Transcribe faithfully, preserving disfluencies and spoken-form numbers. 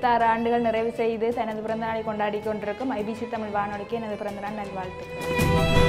இருபத்தாறு ஆண்டுகள் நிறைவு செய்து தனது பிறந்தநாளை கொண்டாடி கொண்டிருக்கும் ஐபிசி தமிழ் வானொலிக்கு எனது பிறந்தநாள் நல்வாழ்த்துக்கள்.